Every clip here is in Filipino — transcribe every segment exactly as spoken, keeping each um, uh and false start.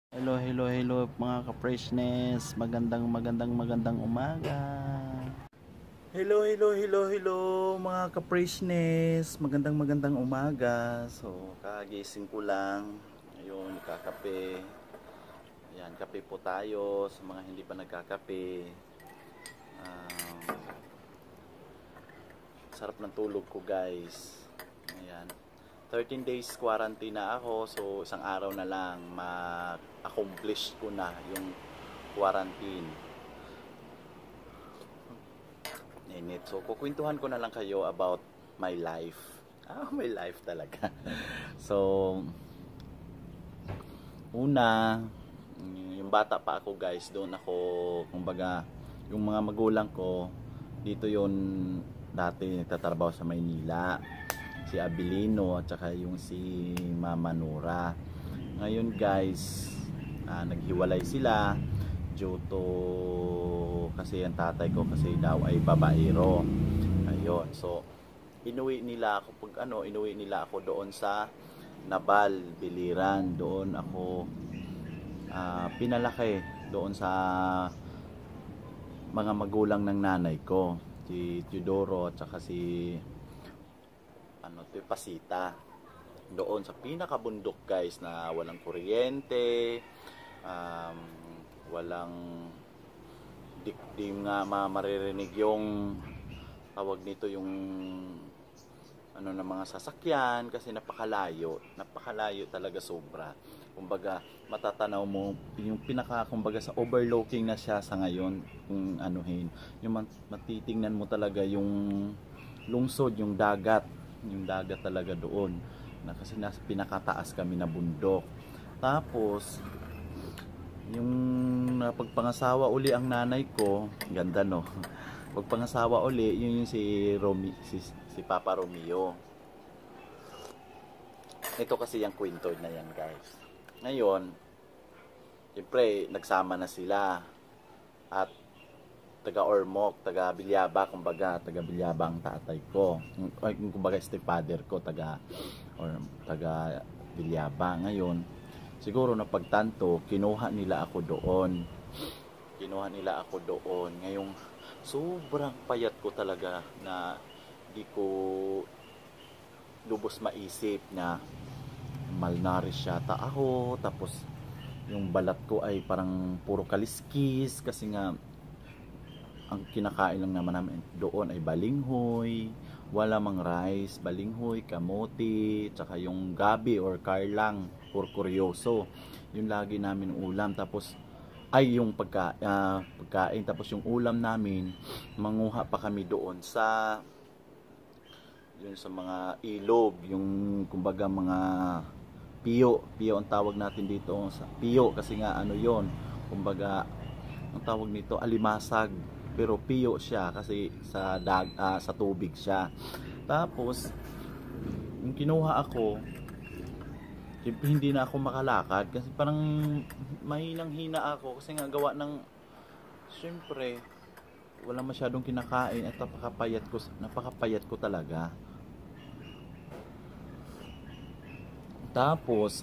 Hello, hello, hello mga ka-freshness. Magandang, magandang, magandang umaga. Hello, hello, hello, hello mga ka-freshness. Magandang, magandang umaga. So, kagising ko lang. Ayun, kakape. Ayan, kape po tayo sa mga hindi pa nagkakape. Um, sarap ng tulog ko, guys. Ayan. thirteen days quarantine na ako. So, isang araw na lang ma-accomplish ko na yung quarantine. Init. So, kukwentuhan ko na lang kayo about my life. Ah, my life talaga. So, una, yung bata pa ako guys, doon ako, kumbaga, yung mga magulang ko, dito yon dati nagtatrabaho sa Maynila. Si Abilino at saka yung si Mama Nora. Ngayon guys, ah, naghiwalay sila due to kasi ang tatay ko kasi daw ay babaero. Ayun. So inuwi nila ako pag ano, inuwi nila ako doon sa Nabal, Biliran. Doon ako ah, pinalaki doon sa mga magulang ng nanay ko, si Teodoro at saka si ano, Pasita. Doon sa pinakabundok guys na walang kuryente, um, walang di, di nga maririnig yung tawag nito yung ano ng mga sasakyan kasi napakalayo, napakalayo talaga sobra. Kumbaga matatanaw mo yung pinaka kumbaga sa overlooking na siya sa ngayon kung anuhin, yung matitingnan mo talaga yung lungsod, yung dagat, yung dagat talaga doon na kasi nasa pinakataas kami na bundok. Tapos yung napagpangasawa uli ang nanay ko, ganda no. Pagpangasawa uli, yun yung si Romy, si, si Papa Romeo. Ito kasi yung kwento na yan guys. Ngayon, siyempre nagsama na sila at taga Ormoc, taga Bilyaba, kumbaga taga Bilyaba ang tatay ko. Ay, kumbaga stepfather ko taga or taga Bilyaba. Ngayon, siguro na pagtanto, kinuha nila ako doon. Kinuha nila ako doon. Ngayong sobrang payat ko talaga na di ko lubos maisip na malnourished yata ako. Tapos yung balat ko ay parang puro kaliskis kasi nga ang kinakain lang naman namin doon ay balinghoy, wala mang rice, balinghoy, kamote, tsaka yung gabi or karlang or kuryoso. Yun lagi namin ulam. Tapos ay yung pagka, uh, pagkain. Tapos yung ulam namin, manguha pa kami doon sa yun sa mga ilog, yung kumbaga mga piyo. Piyo ang tawag natin dito sa piyo kasi nga ano yon, kumbaga ang tawag nito alimasag, pero piyo siya kasi sa dag uh, sa tubig siya. Tapos yung kinuha ako, siyempre hindi na ako makalakad kasi parang mahinang hina ako kasi nga gawa ng siyempre wala masyadong kinakain at napakapayat ko, napakapayat ko talaga. Tapos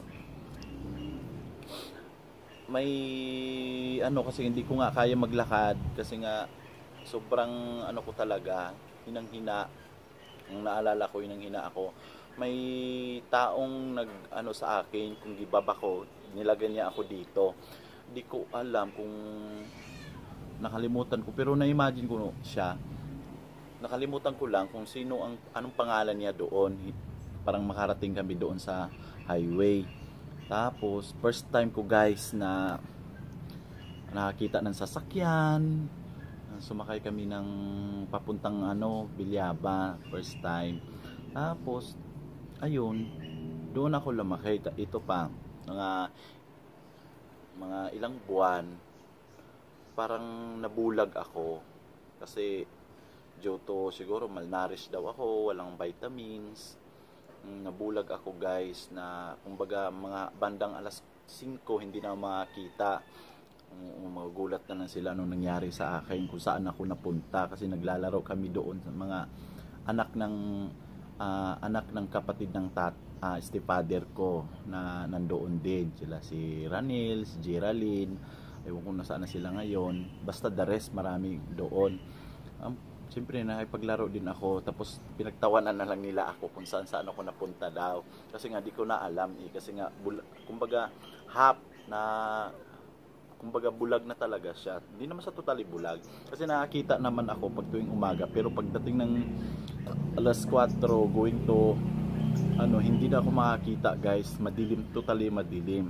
may ano kasi hindi ko nga kaya maglakad kasi nga sobrang ano ko talaga, hinang hina. Ang naalala ko, hinang hina ako. May taong nag ano sa akin, kung gibaba ko, nilagyan niya ako dito. Hindi ko alam kung nakalimutan ko, pero na-imagine ko siya. Nakalimutan ko lang kung sino ang anong pangalan niya doon. Parang makarating kami doon sa highway. Tapos first time ko guys na nakakita ng sasakyan. Sumakay kami ng papuntang ano, Bilyaba, first time. Tapos ayun, doon ako lumaki. Ito pa, mga mga ilang buwan parang nabulag ako kasi due to siguro malnourished daw ako, walang vitamins. Nabulag ako guys na kumbaga mga bandang alas singko hindi na makita. Um, magugulat na lang sila anong nangyari sa akin, kung saan ako napunta kasi naglalaro kami doon sa mga anak ng uh, anak ng kapatid ng tat uh, stepfather ko na nandoon din. Sila si Ranil, si Geraldine, ewan ko nasaan na sila ngayon. Basta the rest, marami doon. Um, Siyempre nakipaglaro din ako, tapos pinagtawanan na lang nila ako kung saan saan ako napunta daw. Kasi nga di ko na alam eh, kasi nga bula, kumbaga half na kumbaga bulag na talaga siya. Hindi naman sa totally bulag. Kasi nakakita naman ako pag tuwing umaga, pero pagdating ng alas kwatro going to ano, hindi na ako makakita guys. Madilim, totally madilim.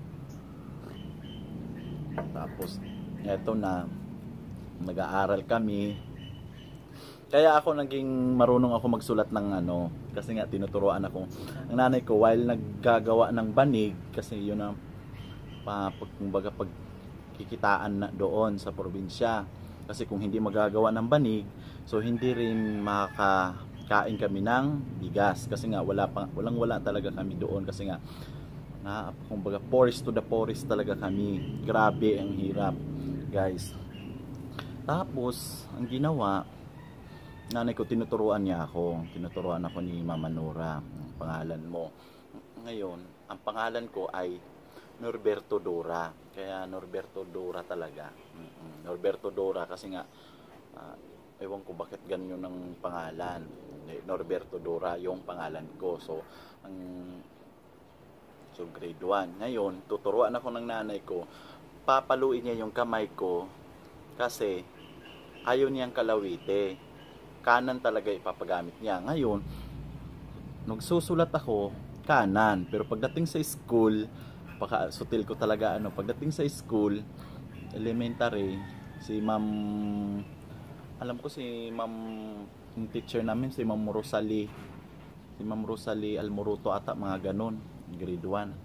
Tapos eto na, nag-aaral kami. Kaya ako naging marunong ako magsulat ng ano, kasi nga tinuturuan ako ang nanay ko while naggagawa ng banig, kasi yun ang pa, pag, kumbaga pagkikitaan na doon sa probinsya. Kasi kung hindi magagawa ng banig, so hindi rin makakain kami ng bigas, kasi nga wala pa, walang wala talaga kami doon, kasi nga na, kumbaga poorest to the poorest talaga kami. Grabe ang hirap guys. Tapos ang ginawa nanay ko, tinuturuan niya ako. Tinuturuan ako ni Mama Nora. Ang pangalan mo. Ngayon, ang pangalan ko ay Norberto Dora. Kaya Norberto Dora talaga. Mm-hmm. Norberto Dora kasi nga, uh, ewan ko bakit ganyan ang pangalan. Norberto Dora yung pangalan ko. So, ang so grade one. Ngayon, tuturuan ako ng nanay ko. Papaluin niya yung kamay ko kasi ayaw niyang kalawite. Kanan talaga ipapagamit niya. Ngayon, nagsusulat ako kanan, pero pagdating sa school, paka sutil ko talaga ano, pagdating sa school, elementary, si Ma'am, alam ko si Ma'am, yung teacher namin si Ma'am Rosalie, si Ma'am Rosalie Almoruto ata, mga ganon, grade one.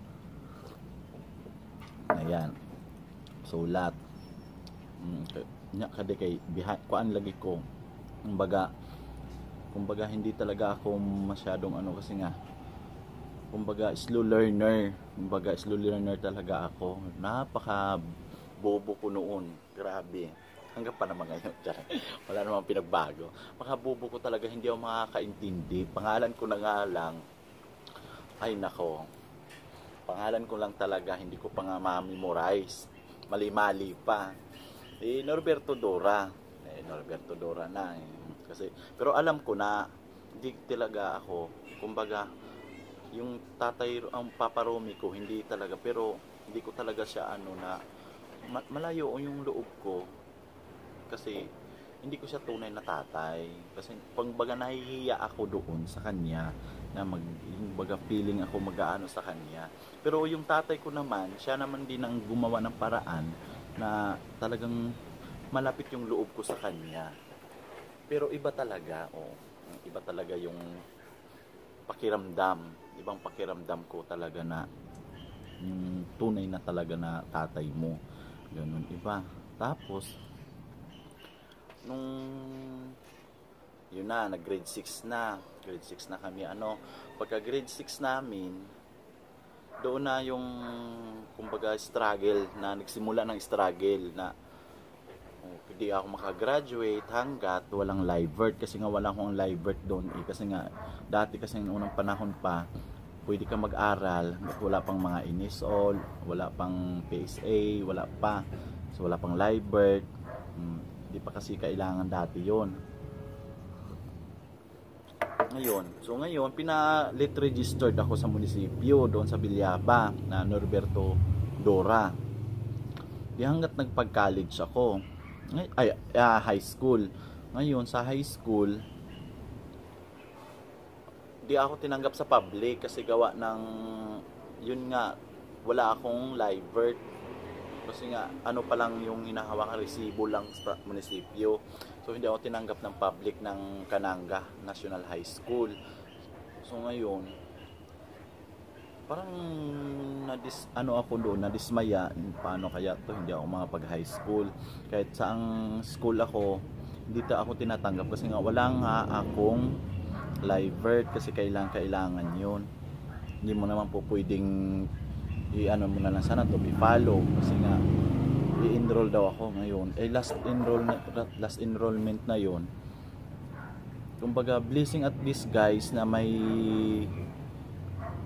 Ayan. Sulat. Mm, nya kade kay biha kuan lagi ko. Kumbaga, kumbaga hindi talaga ako masyadong ano, kasi nga kumbaga slow learner, kumbaga slow learner talaga ako. Napaka bobo ko noon, grabe. Hanggang pa naman ngayon, wala namang pinagbago. Maka bobo ko talaga, hindi ako makakaintindi. Pangalan ko na nga lang, ay nako, pangalan ko lang talaga, hindi ko pa nga ma-memorize, mali-mali pa. Eh, Norberto Dora. Norberto Dora na eh. Kasi, pero alam ko na hindi talaga ako, kumbaga yung tatay, ang Papa Romy ko hindi talaga, pero hindi ko talaga siya ano na malayo yung loob ko, kasi hindi ko siya tunay na tatay, kasi pagbaga nahihiya ako doon sa kanya na mag, yung baga feeling ako mag-aano sa kanya. Pero yung tatay ko naman, siya naman din ang gumawa ng paraan na talagang malapit yung loob ko sa kanya. Pero iba talaga, oh, iba talaga yung pakiramdam, ibang pakiramdam ko talaga na yung tunay na talaga na tatay mo. Ganun, iba. Tapos nung yun na, nag grade six na. Grade six na kami, ano, pagka grade six namin, doon na yung kumbaga struggle, na nagsimula ng struggle na hindi ako makagraduate hanggat walang live birth, kasi nga wala akong live birth doon eh. Kasi nga dati kasi ng unang panahon pa pwede ka mag-aral, wala pang mga inisol, wala pang P S A, wala pa, so wala pang live birth, hmm, hindi pa kasi kailangan dati yon. Ngayon, so ngayon pinalit registered ako sa munisipyo doon sa Bilyaba na Norberto Dora. Di hanggat nagpag-college ako, ay, uh, high school. Ngayon sa high school, di ako tinanggap sa public kasi gawa ng yun nga, wala akong live birth, kasi nga ano pa lang yung hinahawakan, resibo lang sa munisipyo. So hindi ako tinanggap ng public ng Kananga National High School. So ngayon parang nadis, ano ako doon, nadismaya, paano kaya to, hindi ako makapag high school. Kahit saang school ako, hindi ta ako tinatanggap kasi nga wala nga akong live birth, kasi kailangan kailangan yun. Hindi mo naman po pwedeng i-ano mo na lang sana to, i-follow, kasi nga i-enroll daw ako ngayon. Eh last enrollment, last enrollment na yon. Kumbaga blessing at this guys na may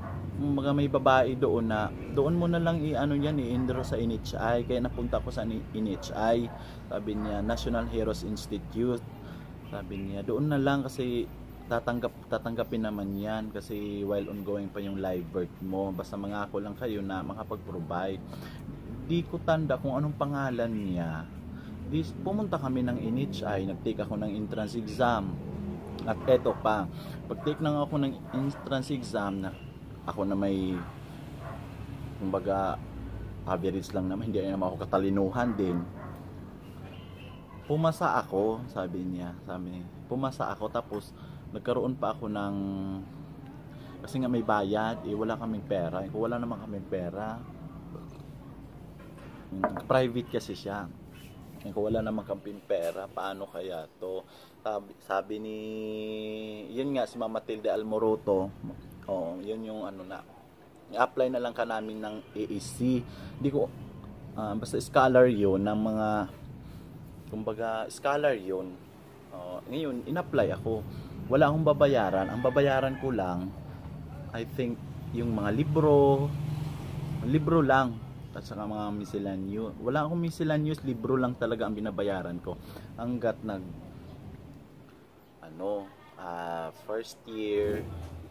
mga may babae doon na doon mo na lang i-ano yan, i-enroll sa N H I. Kaya napunta ko sa N H I. Sabi niya, National Heroes Institute. Sabi niya, doon na lang kasi tatanggap tatanggapin naman yan kasi while ongoing pa yung live birth mo. Basta mangako lang kayo na makapag-provide. Di ko tanda kung anong pangalan niya. Di, pumunta kami ng N H I, nag-take ako ng entrance exam. At eto pa, pag-take nang ako ng entrance exam na ako na may kumbaga average lang naman, hindi naman ako katalinuhan din. Pumasa ako, sabi niya, sabi niya, pumasa ako tapos nagkaroon pa ako ng kasi nga may bayad, eh wala kaming pera. Kung wala naman kaming pera, private kasi siya. Kung wala naman kaming pera, paano kaya to? Sabi, sabi ni yun nga si Mama Tilde Almoroto. Oh, yun yung ano na. I-apply na lang ka namin ng A A C. Hindi ko uh, basta scholar 'yon ng mga kumbaga scholar 'yon. Oh, ngayon in-apply ako. Wala akong babayaran. Ang babayaran ko lang I think yung mga libro, libro lang at saka mga miscellaneous. Wala akong miscellaneous, libro lang talaga ang binabayaran ko. Hanggat nag ano, uh, first year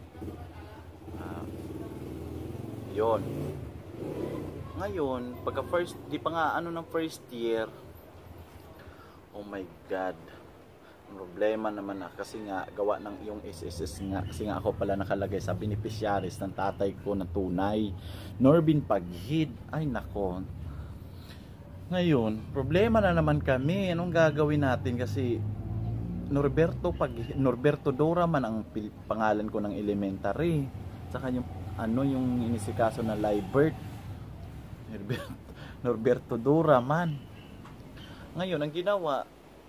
uh, yon. Ngayon, pagka first, di pa nga ano ng first year, oh my God, problema naman na kasi nga gawa ng yung S S S nga kasi nga ako pala nakalagay sa beneficiaries ng tatay ko na tunay, Norbin Paghid. Ay nako, ngayon problema na naman kami, anong gagawin natin kasi Norberto Paghid, Norberto Dora man ang pangalan ko ng elementary, saka yung ano yung inisikaso na live birth Norberto, Norberto Dora man. Ngayon ang ginawa,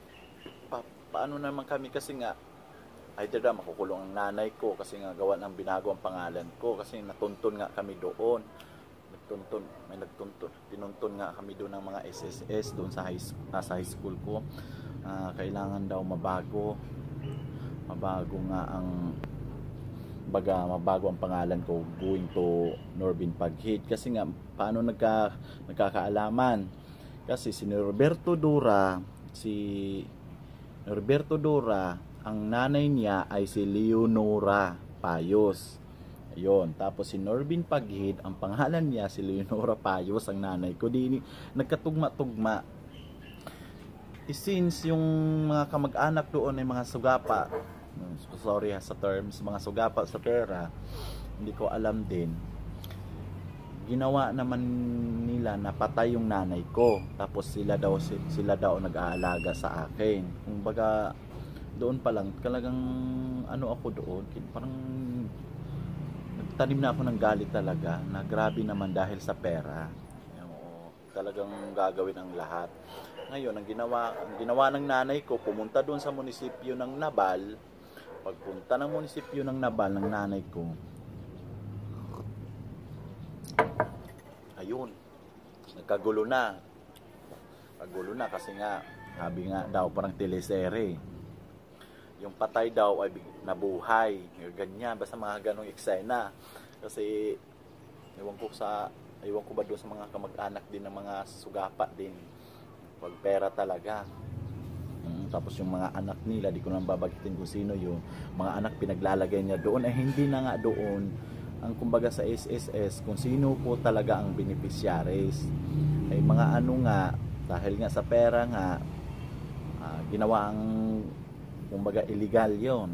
paano naman kami kasi nga either na makukulong ang nanay ko kasi nga gawa ng binago ang pangalan ko kasi natuntun nga kami doon, nagtuntun may nagtuntun tinuntun nga kami doon ng mga S S S doon sa high school, uh, sa high school ko. Uh, kailangan daw mabago mabago nga ang baga mabago ang pangalan ko going to Norbin Paghid kasi nga paano nagka, nagkakaalaman kasi si Norberto Dora si Norberto Dora, ang nanay niya ay si Leonora Payos. Ayun, tapos si Norbin Paghid, ang pangalan niya si Leonora Payos, ang nanay ko. Di nagkatugma-tugma. E since yung mga kamag-anak doon ay mga sugapa, sorry ha sa terms, mga sugapa sa pera, hindi ko alam din. Ginawa naman nila na patay yung nanay ko, tapos sila daw sila daw nag-aalaga sa akin. Kumbaga doon pa lang talagang ano ako doon, parang nagtanim na ako ng galit talaga na grabe naman dahil sa pera. Oo, talagang gagawin ang lahat. Ngayon ang ginawa ang ginawa ng nanay ko, pumunta doon sa munisipyo ng Nabal. Pagpunta ng munisipyo ng Nabal ng nanay ko, ayun, nagkagulo na. Kagulo na kasi nga, sabi nga daw parang telesere. Yung patay daw ay nabuhay. Ganyan, basta mga ganong eksena. Kasi, ewan ko sa, ewan ko ba doon sa mga kamag-anak din ng mga sugapa din. Pag pera talaga. Hmm, tapos yung mga anak nila, di ko nang babagitin kung sino yun. Mga anak pinaglalagay niya doon ay hindi na nga doon ang kumbaga sa S S S kung sino po talaga ang beneficiaries. Ay mga ano nga, dahil nga sa pera nga uh, ginawa ang kumbaga illegal yon.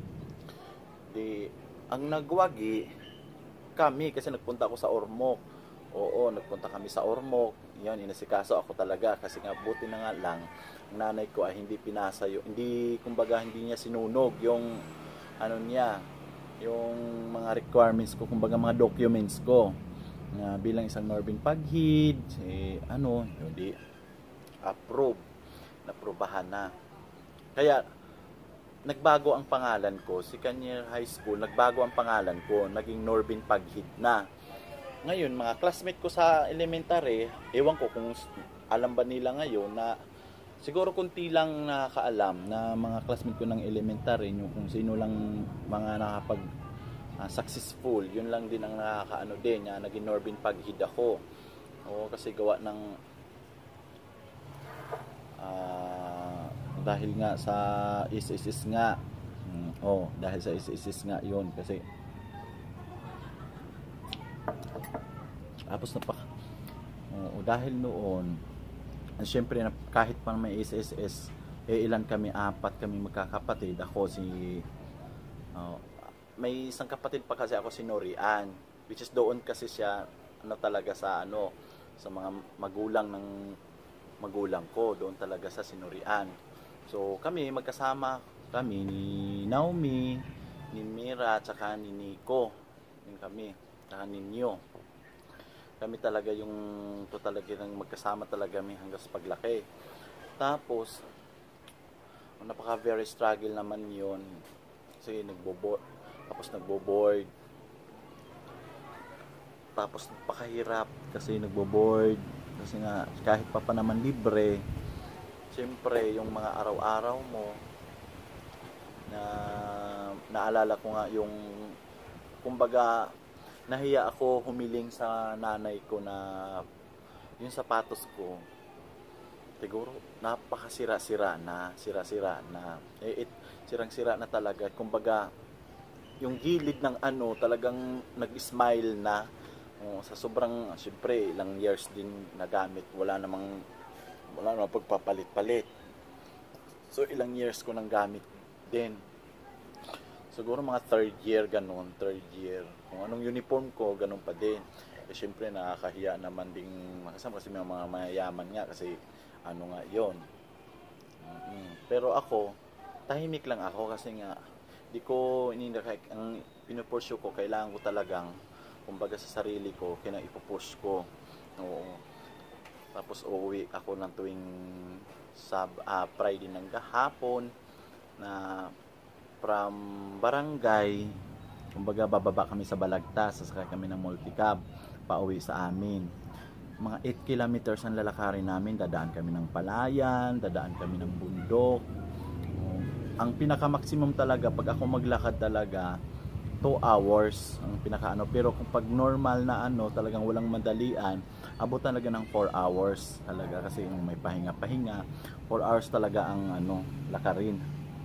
Di ang nagwagi kami kasi nagpunta ako sa Ormoc. Oo, nagpunta kami sa Ormoc. Yan, inasikaso ako talaga kasi nga buti na nga lang ang nanay ko ay hindi pinasa yung, hindi kumbaga hindi niya sinunog yung ano niya, yung mga requirements ko, kumbaga mga documents ko na bilang isang Norbin Paghid, eh, ano, hindi approve, naprobahan na. Kaya nagbago ang pangalan ko, si Kanya High School, nagbago ang pangalan ko, naging Norbin Paghid na. Ngayon, mga classmate ko sa elementary, ewan ko kung alam ba nila ngayon na siguro kunti lang nakakaalam na mga classmate ko ng elementary, yung kung sino lang mga nakapag uh, successful. Yun lang din ang nakakaano din, uh, naging Norbin Paghid ako. Oo, kasi gawa ng uh, dahil nga sa is is is nga. Hmm, oh, dahil sa is is is nga yun kasi tapos na pa. Oo, dahil noon, siyempre kahit pa may S S S, eh, ilan kami, apat kami magkakapatid. Ako si uh, may isang kapatid pa kasi ako, si Norian, which is doon kasi siya ano talaga sa ano sa mga magulang ng magulang ko, doon talaga sa Sinurian. So kami magkasama kami ni Naomi, ni Mira, tsaka ni Nico. Yung kami, tsaka ni Nyo. Kami talaga yung to talaga ng magkasama talaga kami hanggang sa paglaki. Tapos napaka very struggle naman yon kasi nagbo-board, tapos nagbo-board, tapos napakahirap kasi nagbo-board kasi nga kahit pa pa naman libre, siyempre yung mga araw-araw mo na naalala ko nga yung kumbaga nahiya ako humiling sa nanay ko na yung sapatos ko siguro napakasira-sira na, sira-sira na. Eh, it, sirang-sira na talaga. Kumbaga, yung gilid ng ano, talagang nag-smile na. Oh, sa sobrang, syempre, ilang years din nagamit. Wala namang, wala namang pagpapalit-palit. So, ilang years ko nang gamit din. Siguro mga third year, ganun, third year. Kung anong uniform ko, ganun pa din. Eh, syempre, nakakahiya naman ding makasama kasi may mga mayayaman nga kasi ano nga yon. Mm-hmm. Pero ako tahimik lang ako kasi nga di ko ininda ang pinupursue ko, kailangan ko talagang kumbaga sa sarili ko kina ipupush ko. Oo. Tapos uuwi ako ng tuwing sab uh, Friday ng gahapon na from barangay, kumbaga bababa kami sa Balagtas, sasakay kami ng multicab pauwi sa amin. Mga eight kilometers ang lalakarin namin, dadaan kami ng palayan, dadaan kami ng bundok. Um, ang pinaka-maximum talaga, pag ako maglakad talaga, two hours ang pinaka-ano. Pero kung pag normal na ano, talagang walang madalian, abot talaga ng four hours talaga. Kasi may pahinga-pahinga, four hours talaga ang ano, lakarin.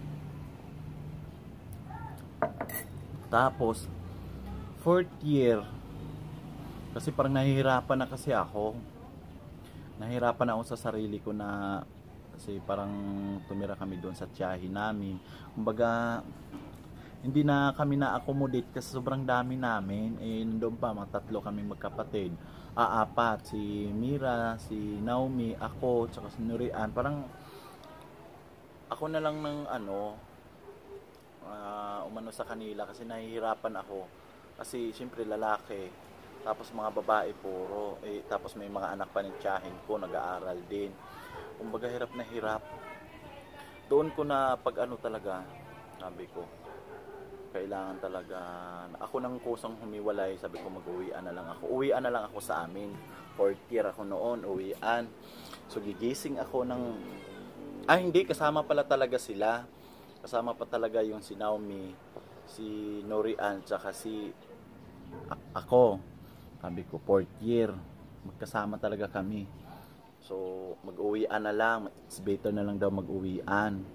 Tapos, fourth year, kasi parang nahihirapan na kasi ako. Nahihirapan na ako sa sarili ko na kasi parang tumira kami doon sa tiyahin namin. Kumbaga, hindi na kami na-accommodate kasi sobrang dami namin. Eh, nandoon pa, mga tatlo kami magkapatid. Ah, apat. Si Mira, si Naomi, ako, tsaka si Nurian. Parang, ako na lang ng ano, uh, umano sa kanila kasi nahihirapan ako. Kasi, siyempre, lalaki. Tapos mga babae puro, eh, tapos may mga anak pa ng tiyahin ko, nag-aaral din. Kumbaga hirap na hirap. Doon ko na pag ano talaga, sabi ko, kailangan talaga, ako nang kusang humiwalay, sabi ko mag-uwian na lang ako. Uwian na lang ako sa amin. Fourth year ako noon, uwian. So gigising ako ng, ah hindi, kasama pala talaga sila. Kasama pa talaga yung si Naomi, si Norian, tsaka si a- ako. Sabi ko, fourth year, magkasama talaga kami. So, mag-uwian na lang. It's better na lang daw mag-uwian.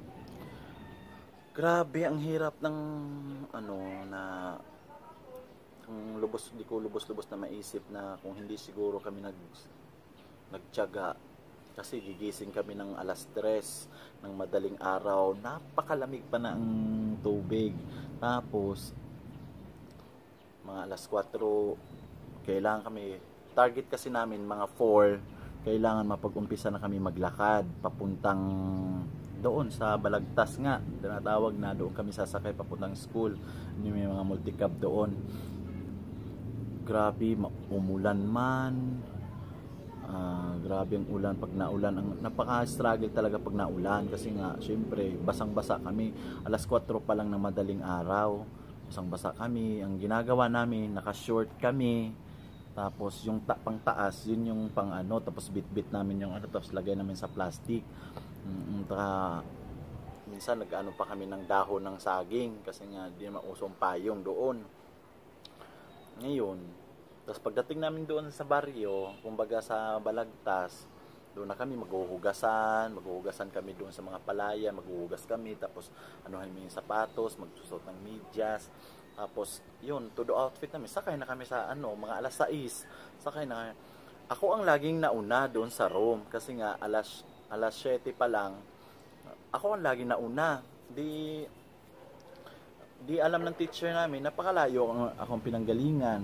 Grabe, ang hirap ng, ano, na, kung lubos, di ko lubos-lubos na maisip na kung hindi siguro kami nag, nagtiyaga. Kasi gigising kami ng alas tres ng madaling araw. Napakalamig pa na ang tubig. Tapos, mga alas kwatro, kailangan kami, target kasi namin mga four, kailangan mapag-umpisa na kami maglakad papuntang doon sa Balagtas nga, tinatawag na, doon kami sasakay papuntang school. May mga multicab doon. Grabe, umulan man, uh, grabe ang ulan pag naulan. Ang napaka-struggle talaga pag naulan kasi nga syempre basang-basa kami. Alas kwatro pa lang ng madaling araw, basang-basa kami. Ang ginagawa namin, naka-short kami. Tapos yung ta pang taas, yun yung pang ano, tapos bit-bit namin yung ano, tapos lagay namin sa plastic. Mm, taka, minsan nag-ano pa kami ng dahon ng saging kasi nga di naman usong payong doon. Ngayon, tapos pagdating namin doon sa baryo, kumbaga sa Balagtas, doon na kami maghuhugasan, maghuhugasan kami doon sa mga palaya, maghuhugas kami, tapos anuhan mo yung sapatos, magsusot ng medyas, tapos yun, todo outfit namin, sakay na kami sa ano, mga alas sais, sakay na. Ako ang laging nauna doon sa room, kasi nga alas, alas siyete pa lang, ako ang laging nauna. Di, di alam ng teacher namin, napakalayo ang akong pinanggalingan.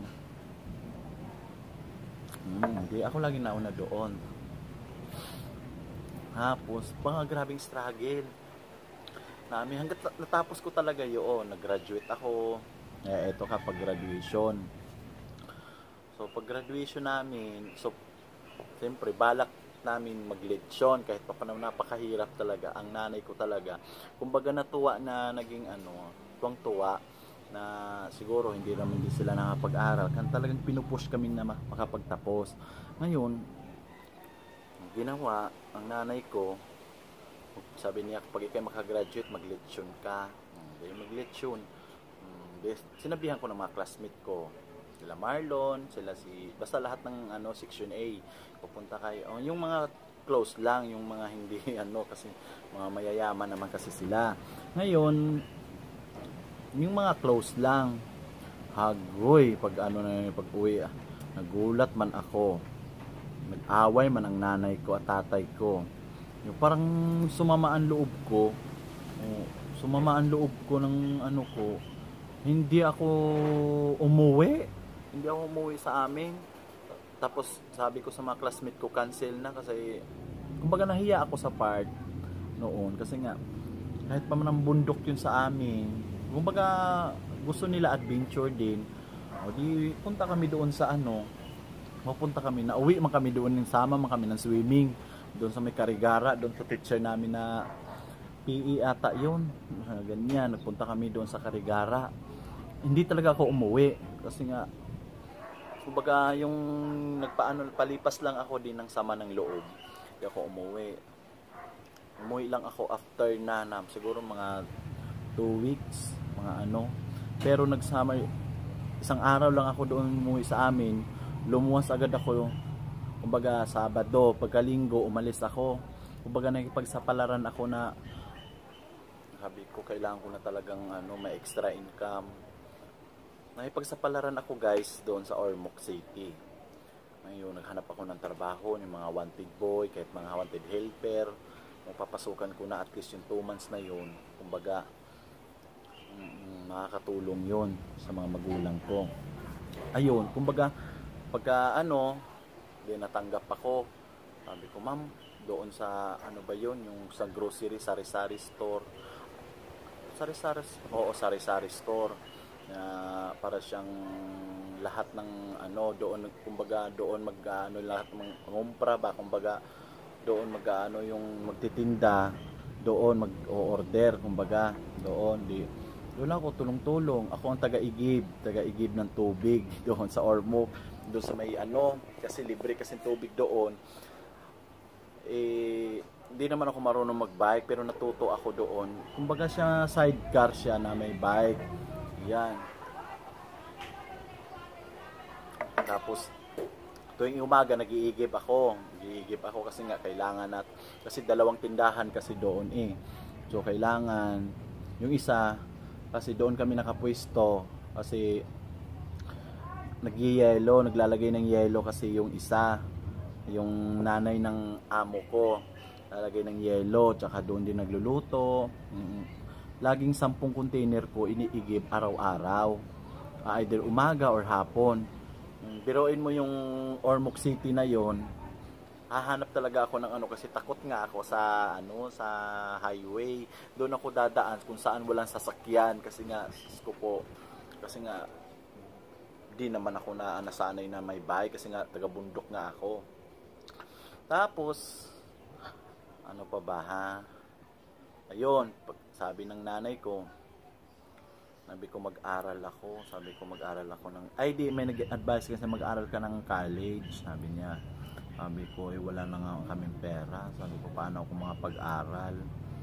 Hmm, di ako laging nauna doon. Tapos, mga grabing struggle namin. Hanggat natapos ko talaga yun, nag-graduate ako. Eh, eto ka, pag-graduation. So, pag-graduation namin, so, siyempre, balak namin mag-leksyon, kahit pa paano napakahirap talaga. Ang nanay ko talaga, kumbaga natuwa na naging ano, tuwang-tuwa, na siguro hindi naman din sila nakapag-aral. Kan talagang pinupush kami na makapagtapos. Ngayon, ginawa ang nanay ko, sabi niya pag ikay makagraduate mag-leksyon ka. Hindi mag-leksyon. Sinabihan ko ng mga classmate ko, sila Marlon, sila si basta lahat ng ano section A, pupunta kayo. Yung mga close lang, yung mga hindi ano kasi mga mayayaman naman kasi sila. Ngayon, yung mga close lang, hagoy pag ano na pag uwi, ah, nagulat man ako. Nag-away man ang nanay ko at tatay ko. Yung parang sumama ang loob ko. Oh, sumama ang loob ko ng ano ko. Hindi ako umuwi. Hindi ako umuwi sa amin. Tapos sabi ko sa mga classmate ko, cancel na kasi kumbaga nahiya ako sa part noon kasi nga kahit pa man ang bundok yun sa amin. Kumbaga gusto nila adventure din. O di punta kami doon sa ano, mapunta kami, na uwi man kami doon, ng sama man kami ng swimming doon sa may Karigara, doon sa teacher namin na P E ata yun, ganyan, nagpunta kami doon sa Karigara. Hindi talaga ako umuwi kasi nga kumbaga yung nagpaano, palipas lang ako din ng sama ng loob, hindi ako umuwi. Umuwi lang ako after nanam, siguro mga two weeks, mga ano, pero nagsama, isang araw lang ako doon umuwi sa amin. Lumuwas agad ako, kumbaga Sabado, pagkalinggo umalis ako. Kumbaga nakipagsapalaran ako na sabi ko kailangan ko na talagang ano, may extra income. Nakipagsapalaran ako guys doon sa Ormoc City. Ngayon naghanap ako ng trabaho, yung mga wanted boy, kahit mga wanted helper. Mapapasukan ko na at least yung two months na yun. Kumbaga mm, makakatulong yun sa mga magulang ko. Ayun, kumbaga pagka ano, di natanggap ako. Sabi ko, ma'am, doon sa ano ba yun, yung sa grocery, sari-sari store. Sari-sari, oo, sari-sari store. Na para siyang lahat ng ano, doon, kumbaga doon mag-ano, lahat ng ngumpra ba, kumbaga doon mag-ano yung magtitinda, doon mag-order, kumbaga doon, di doon ako tulong-tulong. Ako ang taga-igib, taga-igib ng tubig doon sa Ormoc, doon sa may ano, kasi libre kasi tubig doon. Eh, hindi naman ako marunong mag-bike, pero natuto ako doon. Kumbaga siya, sidecar siya na may bike. Yan. Tapos, tuwing umaga, nag-iigib ako. Nag-iigib ako kasi nga, kailangan at, kasi dalawang tindahan kasi doon eh. So, kailangan, yung isa, kasi doon kami nakapwesto, kasi, nag-yelo, naglalagay ng yelo kasi yung isa, yung nanay ng amo ko, lalagay ng yelo, tsaka doon din nagluluto. Laging sampung container ko iniigib araw-araw, either umaga or hapon. Biruin mo yung Ormoc City na yon, hahanap talaga ako ng ano kasi takot nga ako sa ano, sa highway. Doon ako dadaan kung saan walang sasakyan kasi nga ko po, kasi nga di naman ako na nasanay na may bike kasi nga taga bundok nga ako. Tapos ano pa ba ha? Ayun, sabi ng nanay ko, sabi ko mag-aral ako, sabi ko mag-aral ako ng, ay di, may nag-advise kasi mag-aral ka ng college, sabi niya. Sabi ko, eh wala na nga kaming pera, sabi ko paano ako makapag-aral.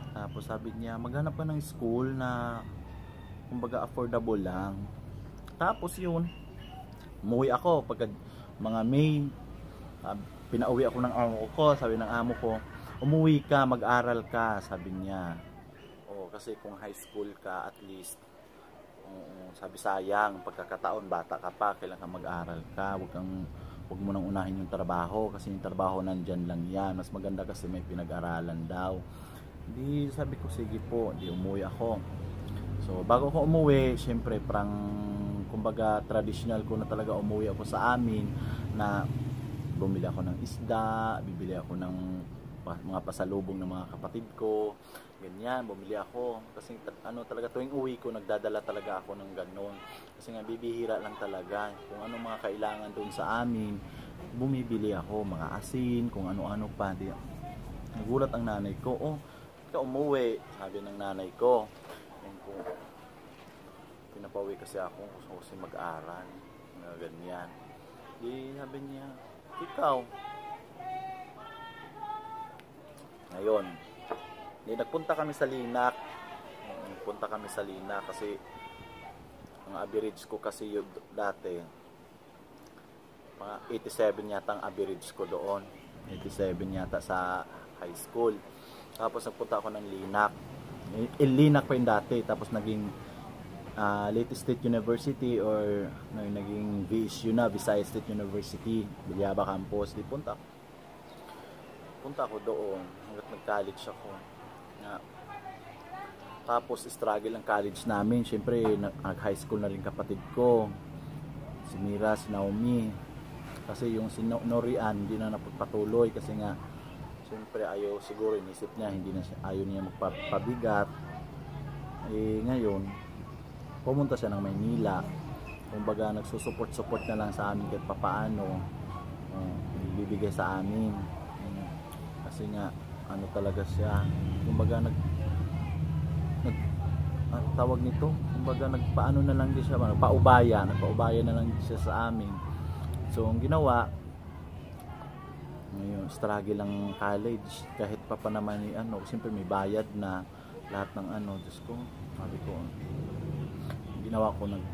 Tapos sabi niya, maghanap ka ng school na kumbaga affordable lang. Tapos yun, umuwi ako pagka mga May, uh, pinauwi ako ng amo ko. Sabi ng amo ko, umuwi ka, mag-aral ka, sabi niya. O kasi kung high school ka at least, oo, sabi sayang, pagkakataon bata ka pa, kailangan mag-aral ka, wag kang wag mo nang unahin yung trabaho kasi yung trabaho nandyan lang yan. Mas maganda kasi may pinag-aralan daw. Hindi, sabi ko sige po, di umuwi ako. So bago ko umuwi, syempre parang kumbaga traditional ko na talaga umuwi ako sa amin na bumili ako ng isda, bibili ako ng mga pasalubong ng mga kapatid ko, ganyan, bumili ako kasi ano talaga tuwing uwi ko nagdadala talaga ako ng ganon kasi nga bibihira lang talaga kung ano mga kailangan doon sa amin, bumibili ako mga asin, kung ano-ano pa. Di, nagulat ang nanay ko, oh ikaw umuwi, sabi ng nanay ko. Yan ko, pinapawi kasi ako, gusto ko kasi mag-aral na ganyan. Di sabi niya, ikaw ngayon, di nagpunta kami sa Linak. Nagpunta kami sa Linak kasi ang average ko kasi yun dati mga eighty-seven yata ang average ko doon. eighty-seven yata sa high school. Tapos nagpunta ako ng Linak. Il Linak pa yung dati. Tapos naging uh, Leyte State University or no, naging V S U na, Visayas State University, Bilyaba Campus. Di punta ako. Punta ako doon hanggat nag-college ako. Na, tapos struggle ang college namin. Siyempre, nag-high school na rin kapatid ko. Si Mira, si Naomi. Kasi yung si Norian, hindi na napagpatuloy kasi nga siyempre ayaw siguro, inisip niya, hindi na siya, ayaw niya magpabigat. Eh ngayon, pumunta siya ng Maynila. Kumbaga nagsusupport-support na lang sa amin kahit papaano. Uh, ibibigay sa amin. Um, kasi nga, ano talaga siya. Kumbaga nag, nag ang tawag nito, kumbaga nagpaano na lang din siya, nagpaubaya, nagpaubaya na lang siya sa amin. So ang ginawa, ngayon, struggle lang college kahit pa pa naman ni ano, siyempre may bayad na lahat ng ano, Diyos ko, sabi ko, ginawa ko nag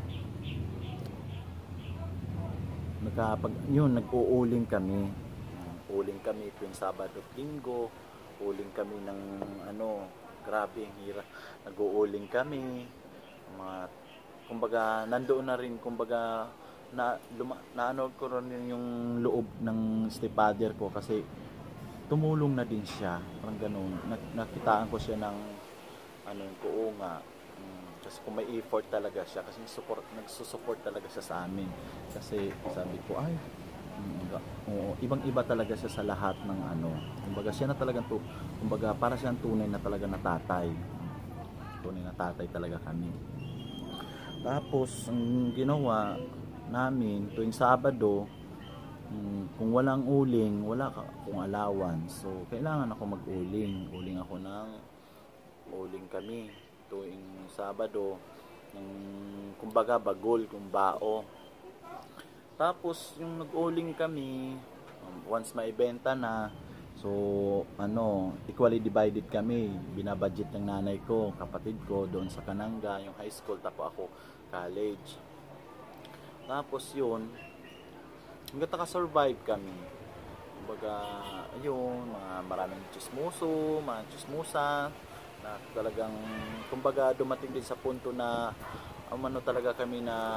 nagkapag yun, nag-uuling kami uuling kami tuwing Sabado at Linggo, uuling kami ng ano, grabe ang hirap, nag-uuling kami mga, kumbaga nandoon na rin, kumbaga na, luma, na ano ko rin yung loob ng stepfather ko kasi tumulong na din siya, parang ganoon. Nakitaan ko siya ng ano ko nga, um, kasi kung may effort talaga siya kasi support, nagsusupport talaga siya sa amin kasi sabi ko ay um, ibang iba talaga siya sa lahat ng ano, kumbaga siya na talagang to, kumbaga para siyang tunay na talaga na tatay, tunay na tatay talaga kami. Tapos ang ginawa namin tuwing Sabado, um, kung walang uling, wala ka, kung allowance, so kailangan ako mag-uling. Uling ako ng uling kami tuwing Sabado, ng kumbaga bagol, kung bao. Tapos yung nag-uling kami, um, once maibenta na, so ano, equally divided kami. Binabudget ng nanay ko, kapatid ko doon sa Kananga, yung high school, tapos ako college. Tapos yun, hanggang naka-survive kami. Kumbaga, ayun, mga maraming chismoso, mga chismosa, na talagang, kumbaga dumating din sa punto na, umano talaga kami na,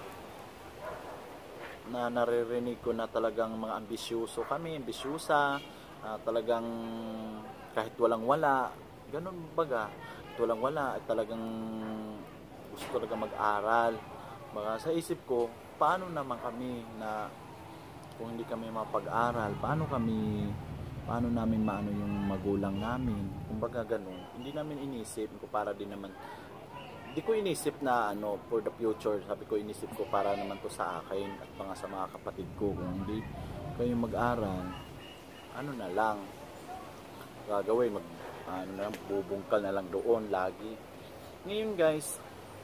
na naririnig ko na talagang mga ambisyoso kami, ambisyosa, na talagang kahit walang wala, ganun baga, kahit walang wala, at talagang gusto talaga mag-aral. Baka sa isip ko, paano naman kami na kung hindi kami mapag-aral, paano kami, paano namin maano yung magulang namin, kumbaga ganun. Hindi namin inisip ko para din naman, hindi ko inisip na ano, for the future, sabi ko inisip ko para naman to sa akin at mga sa mga kapatid ko, kung hindi kayo mag-aral, ano na lang, gagawin, mag, ano na lang, bubungkal na lang doon lagi. Ngayon guys,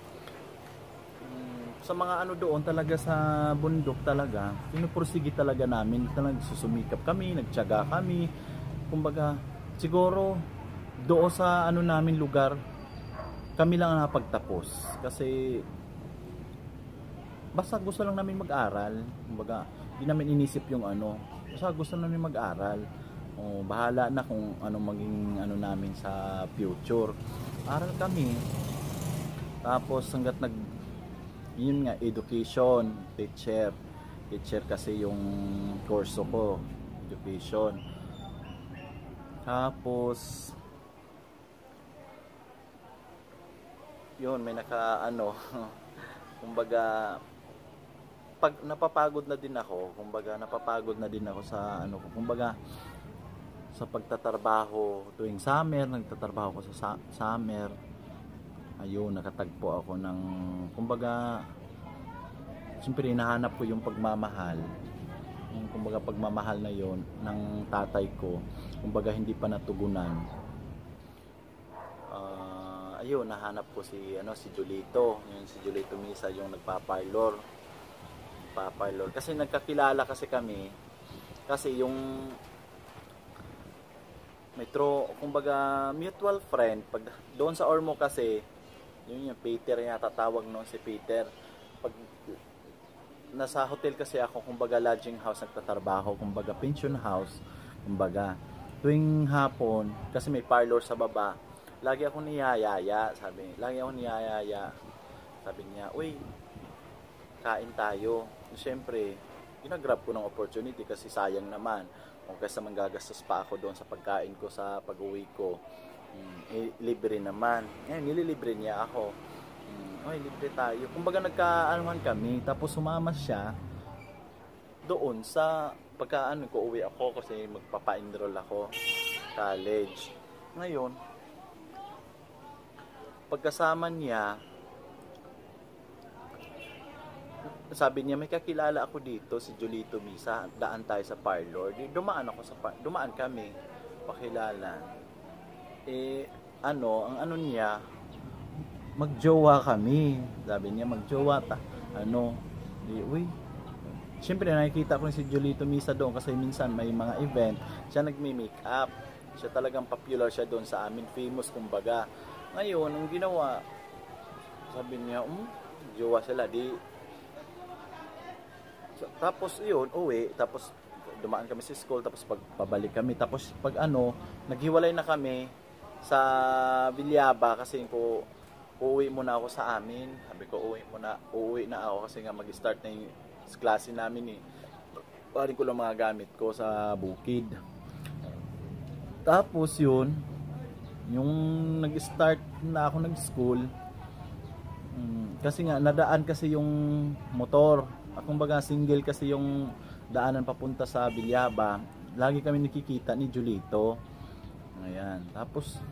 sa mga ano doon talaga sa bundok talaga, pinupursige talaga namin, talagang susumikap kami, nagtiyaga kami. Kumbaga, siguro doon sa ano namin lugar, kami lang ang napagtapos. Kasi basta gusto lang namin mag-aral. Kumbaga, hindi namin inisip yung ano. Basta gusto namin mag-aral. O, bahala na kung ano maging ano namin sa future. Aral kami. Tapos hanggat nag yun nga, education, teacher. Teacher kasi yung kurso ko, education. Tapos yun, may naka ano kumbaga pag napapagod na din ako, kumbaga napapagod na din ako sa ano, kumbaga sa pagtatrabaho tuwing summer, nagtatrabaho ko sa summer. Ayun, nakatagpo ako ng kumbaga siyempre hinahanap ko yung pagmamahal. Yung kumbaga pagmamahal na yon ng tatay ko, kumbaga hindi pa natugunan. Uh, ayun, nahanap ko si ano si Julito, yung si Julito Misa, yung nagpa-parlor. Nagpa-parlor kasi nagkakilala kasi kami. Kasi yung metro, kumbaga mutual friend pag doon sa Ormo kasi yun yung Peter yata tawag noon, si Peter. Pag nasa hotel kasi ako, kumbaga lodging house nagtatrabaho, kumbaga pension house, kumbaga tuwing hapon kasi may parlor sa baba, lagi ako niyayaya, sabi, lagi ako niyayaya. Sabi niya, "Uy, kain tayo." Siyempre, ginagrab ko ng opportunity kasi sayang naman. Kung kaysa manggagastos pa ako doon sa pagkain ko sa pag-uwi ko, hmm, eh, libre naman. Ngayon, nililibre niya ako. Hmm, oy, libre tayo. Kumbaga nagkaanuhan kami, tapos sumama siya doon sa pagkaan ko, uwi ako kasi magpapa-enroll ako college. Ngayon, pagkasama niya, sabi niya, may kakilala ako dito, si Julito Misa, daan tayo sa parlor. Dumaan ako sa par- dumaan kami, pakilala. Eh, ano, ang ano niya, magjowa kami. Sabi niya, magjowa ta. Ano, di, uy, siyempre nakikita ko si Julito Misa doon kasi minsan may mga event, siya nagme-make up. Siya talagang popular siya doon sa amin, famous kumbaga. Ngayon, ang ginawa, sabi niya, um, jowa sila, di, tapos yun, uwi, tapos dumaan kami sa school, tapos pag pabalik kami, tapos pag ano, naghiwalay na kami sa Bilyaba kasi ko uuwi muna ako sa amin. Sabi ko, uuwi muna, uuwi na ako kasi nga mag-start na yung klase namin eh. Parin ko lang mga gamit ko sa bukid. Tapos yun, yung nag-start na ako nag-school, kasi nga nadaan kasi yung motor. Kumbaga single kasi yung daanan papunta sa Bilyaba. Lagi kami nakikita ni Julito. Ayan. Tapos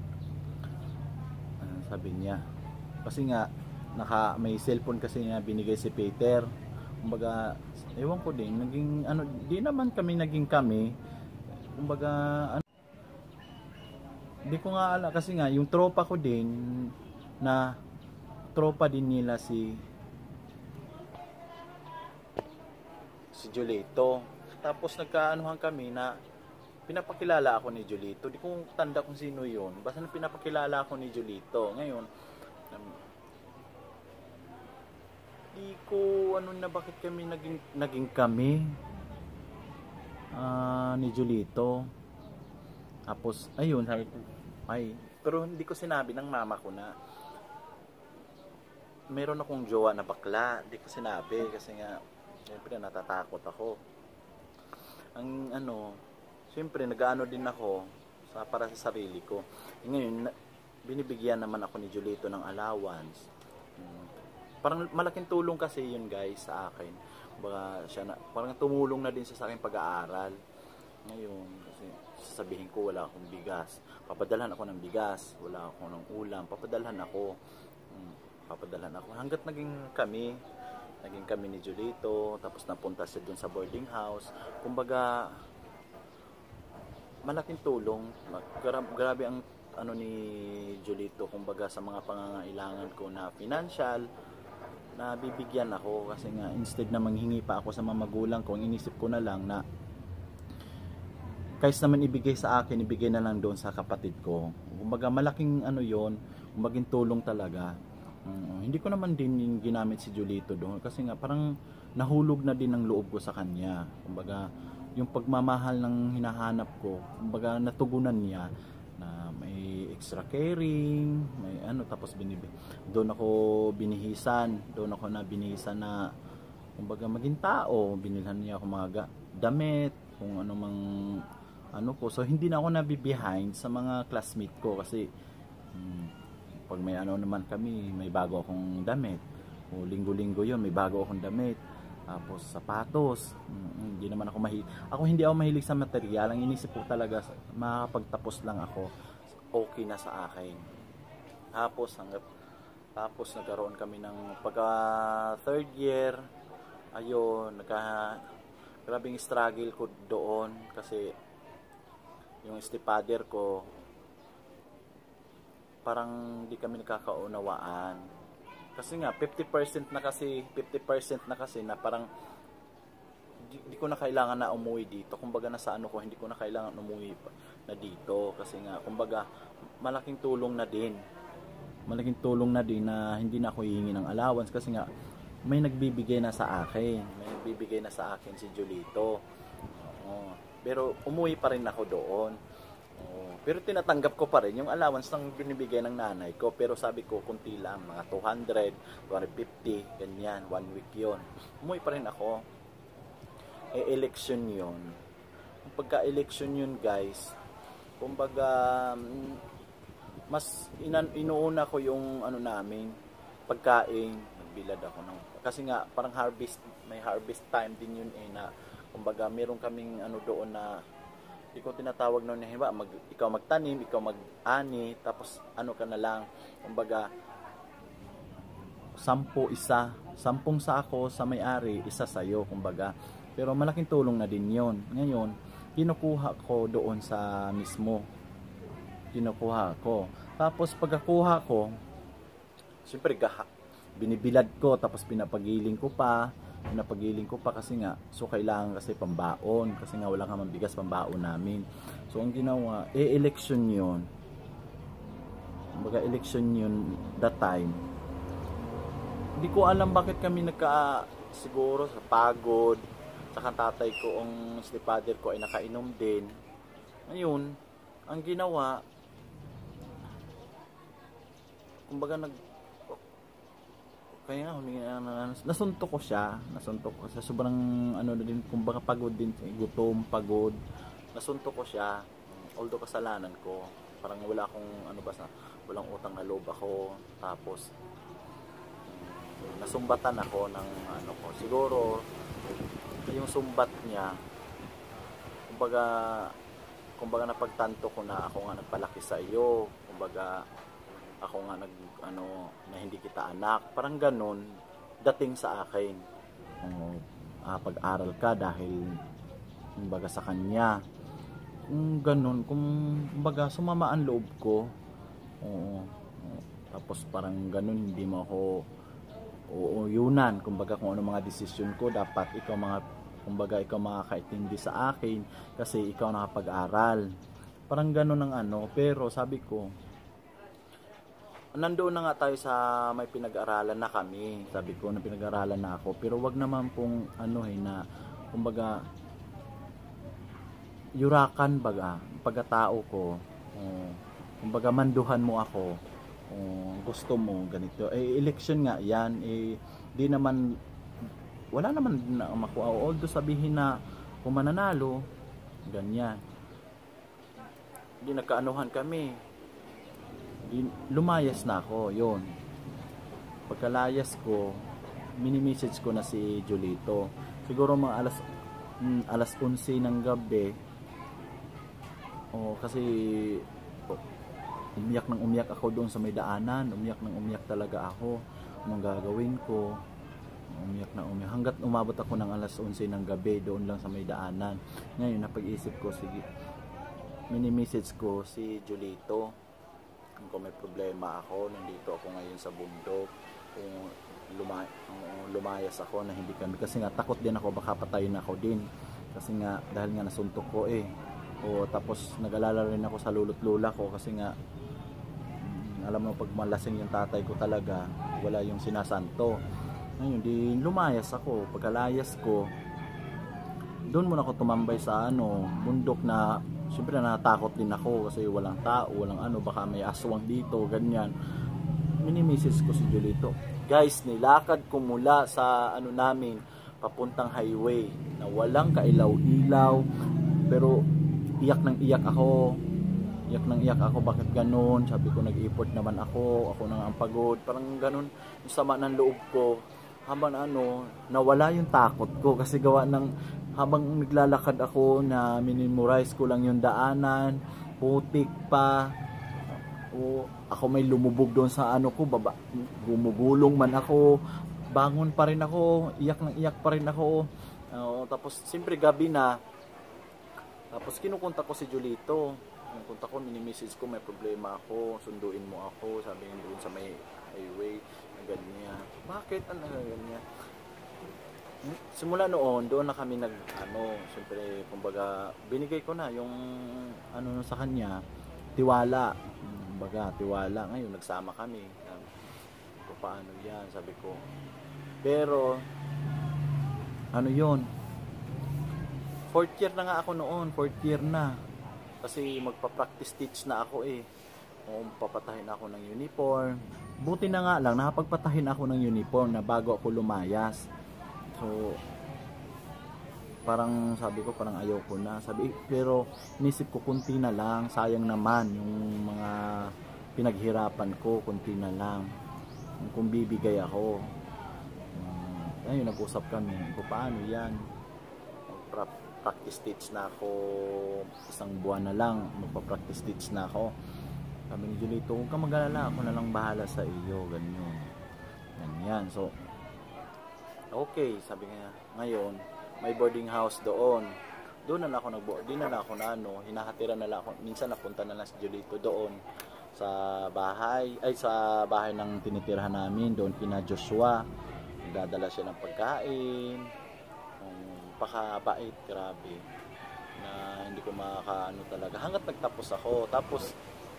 uh, sabi niya, kasi nga naka may cellphone kasi niya binigay si Peter. Kumbaga ewan ko din, naging ano, di naman kami naging kami. Kumbaga ano, hindi ko nga alam kasi nga yung tropa ko din na tropa din nila si si Julito. Tapos nagkaanuhan kami na pinapakilala ako ni Julito. Di ko tanda kung sino yun. Basta na pinapakilala ako ni Julito. Ngayon, um, di ko ano na bakit kami naging, naging kami uh, ni Julito. Tapos, ayun, sabi ko, ay, pero hindi ko sinabi ng mama ko na meron akong jowa na bakla. Hindi ko sinabi kasi nga siyempre natatakot ako. Ang ano, siyempre nag-aano din ako sa para sa sarili ko. Ngayon binibigyan naman ako ni Julito ng allowance. Hmm. Parang malaking tulong kasi yun guys sa akin. Baka siya na, parang tumulong na din siya sa akin pag-aaral. Ngayon kasi sasabihin ko wala akong bigas, papadalhan ako ng bigas. Wala ako ng ulam, papadalhan ako. Hmm, papadalhan ako hangga't naging kami naging kami ni Julito, tapos napunta siya dun sa boarding house. Kumbaga malaking tulong. Gra grabe ang ano ni Julito, kumbaga sa mga pangangailangan ko na financial, na bibigyan ako kasi nga instead na manghingi pa ako sa mga magulang ko, inisip ko na lang na kaysa naman ibigay sa akin, ibigay na lang doon sa kapatid ko. Kumbaga malaking ano yon, kumbaga tulong talaga. Uh, hindi ko naman din ginamit si Julito doon kasi nga parang nahulog na din ang loob ko sa kanya. Kumbaga yung pagmamahal ng hinahanap ko, kumbaga natugunan niya na may extra caring, may ano, tapos binib doon ako binihisan, doon ako na binihisan na kumbaga maging tao, binilhan niya ako mga damit, kung ano mang ano ko. So hindi na ako nabibehind sa mga classmate ko kasi hmm, pag may ano naman kami, may bago akong damit, o linggo-linggo yun may bago akong damit, tapos sapatos. Hmm, hindi naman ako mahilig, ako hindi ako mahilig sa material. Ang inisip ko talaga makapagtapos lang ako, okay na sa akin. Tapos hanggat tapos nagkaroon kami ng pagka third year, ayun, nagka grabing struggle ko doon kasi yung stepfather ko parang di kami nakakaunawaan kasi nga fifty percent na kasi fifty percent na kasi na parang di, di ko na kailangan na umuwi dito. Kumbaga nasa ano ko, hindi ko na kailangan umuwi na dito kasi nga kumbaga malaking tulong na din malaking tulong na din na hindi na ako hihingi ng allowance kasi nga may nagbibigay na sa akin may nagbibigay na sa akin si Julito. Oo. Pero umuwi pa rin ako doon. Oo. Pero tinatanggap ko pa rin yung allowance ng binibigay ng nanay ko, pero sabi ko kunti lang, mga two hundred, two fifty, ganyan, one week yon. Umuwi pa rin ako. Eh election yon. Pagka election yun guys, kumbaga mas inan inuuna ko yung ano namin, pagkain. Nagbilad ako ng kasi nga parang harvest, may harvest time din yun eh, na kumbaga meron kaming ano doon na hindi ko tinatawag noon na hiba, mag, ikaw magtanim, ikaw mag-ani, tapos ano ka na lang, kumbaga sampo isa, sampung sako sa may-ari, isa sa'yo, kumbaga. Pero malaking tulong na din yon. Ngayon, kinukuha ko doon sa mismo. Kinukuha ko. Tapos pagkakuha ko, siyempre gahak. Binibilad ko, tapos pinapagiling ko pa, pinapagiling ko pa kasi nga, so kailangan kasi pambaon, kasi nga wala nga bigas pambaon namin. So ang ginawa, eh election yun. Kumbaga election yun that time. Hindi ko alam bakit kami nagka, siguro sa pagod, saka tatay ko, ang stepfather ko ay nakainom din. Ngayon, ang ginawa, kumbaga nag kaya humingi na, nasuntok ko siya, nasuntok ko sa sobrang ano na din, kumbaga pagod din, gutom, pagod, nasuntok ko siya. Although kasalanan ko, parang wala akong ano ba sa, walang utang na loob ako, tapos nasumbatan ako ng ano ko, siguro yung sumbat niya, kumbaga kumbaga napagtanto ko na ako nga nagpalaki sa iyo, kumbaga ako nga nag ano na hindi kita anak, parang ganun dating sa akin. Uh, uh, pag-aral ka dahil kumbaga sa kanya, kung ganun, kung kumbaga sumama ang loob ko. Oo. Uh, tapos parang ganun, hindi mo ako uuyunan, kumbaga kung ano mga desisyon ko, dapat ikaw mga kumbaga ikaw makakaintindi sa akin kasi ikaw nakapag-aral, parang ganun ang ano. Pero sabi ko, nandoon na nga tayo sa may pinag-aralan na kami. Sabi ko na pinag-aralan na ako, pero wag naman pong ano eh na kumbaga yurakan baga pagkatao ko. Uh, kumbaga manduhan mo ako. Uh, gusto mo ganito. Eh election nga yan, eh di naman wala naman na makuha. Although sabihin na kung mananalo, ganyan. Hindi nagkaanuhan kami. Lumayas na ako, yon. Pagkalayas ko, mini-message ko na si Julito. Siguro mga alas mm, alas onse ng gabi. Oh, kasi oh, umiyak nang umiyak ako doon sa may daanan. Umiyak nang umiyak talaga ako. Anong gagawin ko? Umiyak na umiyak. Hanggat umabot ako ng alas onse ng gabi doon lang sa may daanan. Ngayon, napag-isip ko, sige, mini-message ko si Julito. Kung may problema ako, nandito ako ngayon sa bundok, kung luma, lumayas ako na hindi kami, kasi nga takot din ako, baka patayin ako din kasi nga dahil nga nasuntok ko eh. O tapos nag-alala rin ako sa lulot lula ko kasi nga alam mo pag malasing yung tatay ko talaga, wala yung sinasanto. Ngayon, di lumayas ako. Pagkalayas ko, doon muna ako tumambay sa ano, bundok na, siyempre natakot din ako kasi walang tao, walang ano, baka may aswang dito, ganyan. Minimisis ko si Julito. Guys, nilakad ko mula sa ano namin, papuntang highway, na walang kailaw-ilaw, pero iyak ng iyak ako. Iyak ng iyak ako, bakit ganun? Sabi ko, nag-effort naman ako, ako nang ang pagod, parang ganun, yung sama ng loob ko. Habang ano, nawala yung takot ko kasi gawa ng habang naglalakad ako na minimorize ko lang yung daanan, putik pa. O ako may lumubog doon sa ano ko, baba, gumugulong man ako, bangon pa rin ako, iyak ng iyak pa rin ako. Uh, tapos siyempre gabi na. Tapos kinukontak ko si Julito. Kinukontak ko, mini-message ko, may problema ako, sunduin mo ako, sabi niya doon sa may highway. Ganyan. Bakit? Ano ganyan? Simula noon, doon na kami nag, ano, siyempre, kumbaga, binigay ko na yung, ano, sa kanya, tiwala. Kumbaga, tiwala. Ngayon, nagsama kami. Kung paano yan, sabi ko. Pero, ano yun? Fourth year na nga ako noon. Fourth year na. Kasi magpa-practice teach na ako eh. O papatahin ako ng uniform. Buti na nga lang, nakapagpatahin ako ng uniform na bago ako lumayas. So, parang sabi ko, parang ayaw ko na. Sabi, pero inisip ko, kunti na lang. Sayang naman yung mga pinaghirapan ko, kunti na lang. Kung bibigay ako. Um, ayun, nag-usap kami. Kung paano yan. Practice teach na ako. Isang buwan na lang, magpa-practice teach na ako. Sabi ni Julito, huwag kang mag-alala, ako na lang bahala sa iyo, ganyan. Ganyan. So, okay, sabi niya, ngayon, may boarding house doon. Doon na lang ako nag-board, di na lang ako na ano, hinahatira na lang ako. Minsan napunta na lang si Julito doon sa bahay, ay sa bahay ng tinitirahan namin, doon kina Joshua. Nagdadala siya ng pagkain, um, pakabait, grabe. Na hindi ko makakaano talaga. Hanggat nagtapos ako, tapos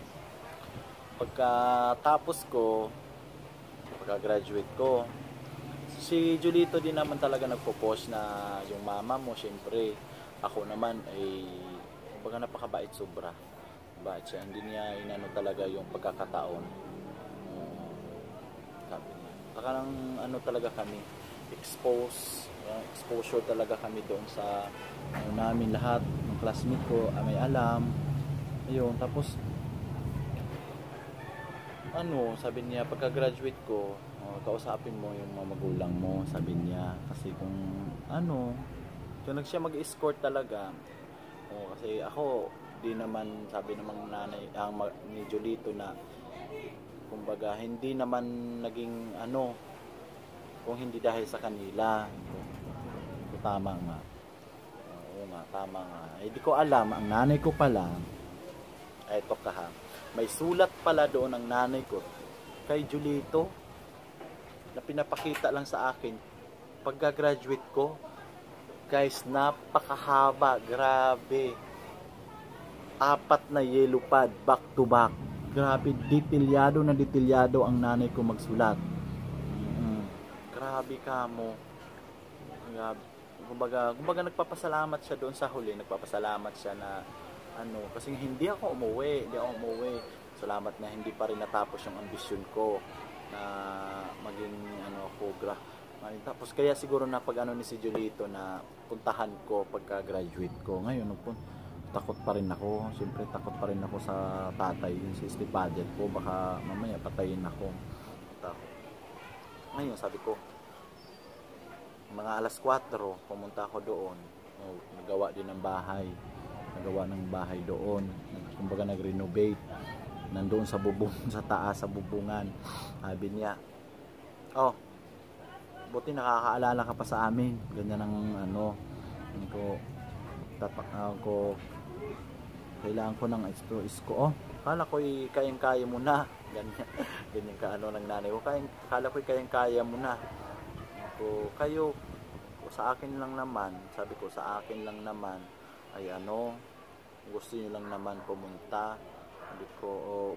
pagkatapos ko, pagka-graduate ko, si Julito din naman talaga nagpo-post na yung mama mo, syempre, ako naman ay, kumbaga napakabait sobra. Bait siya, hindi niya inano talaga yung pagkakataon. Um, sabi niya. Saka ng ano talaga kami, expose, uh, exposure talaga kami doon sa ano namin lahat, ng classmate ko, ah, may alam. Ayun, tapos ano, sabi niya, pagka-graduate ko, uh, kausapin mo yung mga magulang mo, sabi niya. Kasi kung, ano, kung siya mag-escort talaga, uh, kasi ako, di naman, sabi naman nanay, ang uh, ni Julito na, kumbaga, hindi naman naging, ano, kung hindi dahil sa kanila. So, tama nga. Oo nga, tama nga. Eh, di ko alam, ang nanay ko pala, eto ka ha, may sulat pala doon ang nanay ko kay Julito na pinapakita lang sa akin pagka-graduate ko. Guys, napakahaba, grabe. Apat na yellow pad back to back. Grabe, detalyado na detalyado ang nanay ko magsulat. Mm-hmm. Grabe ka mo. Grabe. Kumbaga, kumbaga nagpapasalamat siya doon sa huli, nagpapasalamat siya na ano, kasi hindi ako umuwi, hindi ako umuwi. Salamat na hindi pa rin natapos yung ambisyon ko na maging ano ako, gra. Tapos kaya siguro na pag ano ni si Julito na puntahan ko pagka graduate ko. Ngayon nagpun takot pa rin ako. Siyempre takot pa rin ako sa tatay, yung si Steve Budget ko, baka mamaya patayin ako. Takot. Ngayon sabi ko, mga alas kwatro pumunta ako doon. Oh, nagawa din ng bahay. Nagawa ng bahay doon, kumbaga nag-renovate, nandoon sa bubong, sa taas, sa bubungan. Sabi niya, oh, buti nakakaalala ka pa sa amin, ganyan ang ano, ko, tatak ko, kailangan ko ng extra ko, oh, kala ko kayang-kaya mo na, ganyan, ganyan ka ano ng nanay ko, kayang, kala ko kayang-kaya mo na, ko, kayo, sa akin lang naman, sabi ko, sa akin lang naman, ay ano, gusto nyo lang naman pumunta. Sabi ko, oh,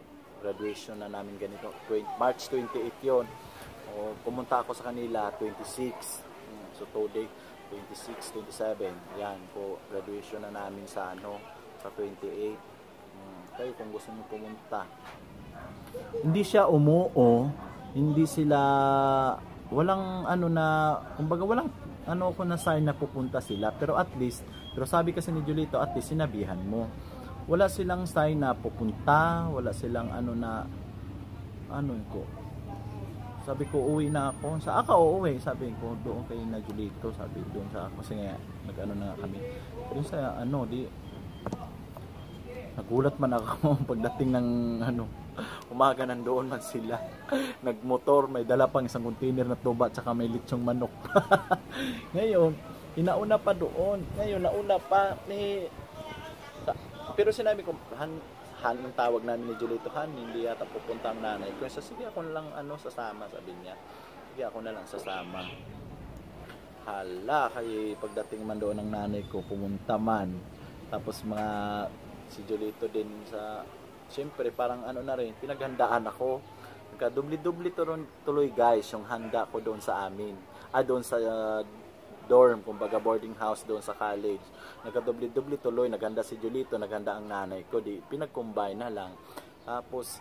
graduation na namin ganito. March twenty-eight yun. O, pumunta ako sa kanila, twenty-six. So, two day, twenty-six, twenty-seven. Yan po, graduation na namin sa ano, sa twenty-eight. Kayo kung gusto nyo pumunta. Hindi siya umuo, hindi sila, walang ano na, kumbaga walang ano ko na sign na pupunta sila. Pero at least, pero sabi kasi ni Julito, at least sinabihan mo. Wala silang sign na pupunta, wala silang ano na, ano ko. Sabi ko, uwi na ako. Sa aka, uuwi. Sabi ko, doon kay na Julito. Sabi, doon sa ako. Kasi nga, nag-ano na kami. Doon sa, ano, di, nagulat man ako pagdating ng, ano, umaga nandoon man sila. Nagmotor, may dala pang isang container na tuba, tsaka may litsong manok. Ngayon, inauna pa doon. Ngayon, nauna pa. May, pero sinabi ko, han, han, yung tawag namin ni Julito, han, hindi yata pupunta ang nanay ko. So, sige ako na lang ano, sasama, sabi niya. Sige ako na lang sasama. Hala, kaya pagdating man doon ng nanay ko, pumunta man. Tapos mga, si Julito din sa, siyempre parang ano na rin, pinaghandaan ako. Nagka-dubli-dubli tuloy guys, yung handa ko doon sa amin. Ah, doon sa uh, dorm, kumbaga boarding house doon sa college. Nagka-dubli-dubli tuloy, naghanda si Julito, naghanda ang nanay ko, di pinag-combine na lang. Tapos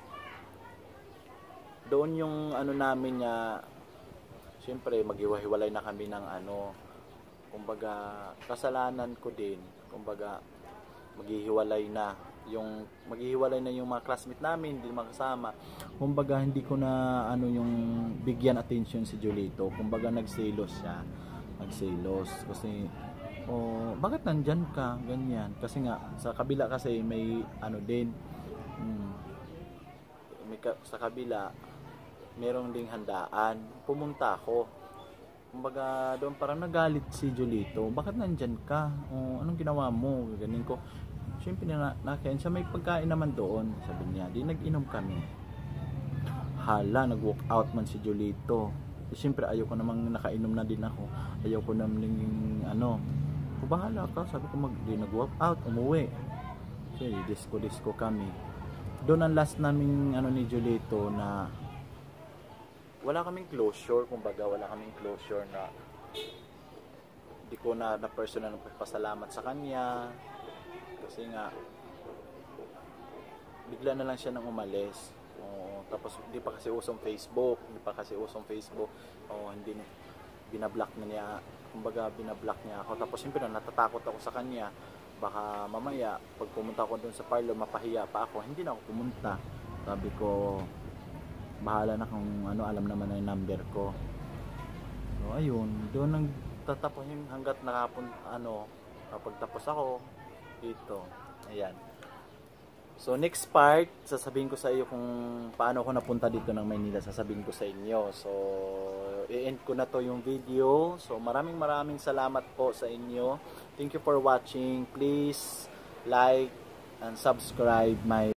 doon yung ano namin niya, siyempre maghiwa-hiwalay na kami ng ano, kumbaga kasalanan ko din, kumbaga maghihiwalay na yung maghihiwalay na yung mga classmate namin, hindi makasama. Kumbaga hindi ko na ano yung bigyan attention si Julito, kumbaga nagselos siya. Nagselos kasi oh, bakit nandyan ka ganyan, kasi nga sa kabila kasi may ano din hmm, may ka, sa kabila merong ding handaan, pumunta ako, kumbaga doon parang nagalit si Julito, bakit nandyan ka, oh, anong ginawa mo, ganyan ko. Siyempre na nakain siya, may pagkain naman doon, sabi niya, di nag-inom kami. Hala, nag-walk out man si Julito. Eh, siyempre ayoko namang nakainom na din ako, ayoko namang ano, kung bahala ka, sabi ko mag, di nag-walk out, umuwi. So, disco-disco kami. Doon ang last naming ano ni Julito na wala kaming closure, kumbaga wala kaming closure na di ko na na personal nagpapasalamat sa kanya kasi nga bigla na lang siya nang umalis. Oo, tapos hindi pa kasi usong Facebook, hindi pa kasi usong Facebook. Oo, hindi binablock na niya, kumbaga binablock niya ako. Tapos siyempre natatakot ako sa kanya, baka mamaya pag pumunta ako doon sa parlor mapahiya pa ako, hindi na ako pumunta. Sabi ko bahala na kung ano, alam naman na yung number ko. So ayun, doon nang tatapos yung hanggat nakapun ano, kapag tapos ako dito. Ayan. So next part, sasabihin ko sa iyo kung paano ako napunta dito ng Maynila, sasabihin ko sa inyo. So i-end ko na to yung video. So maraming maraming salamat po sa inyo. Thank you for watching. Please like and subscribe my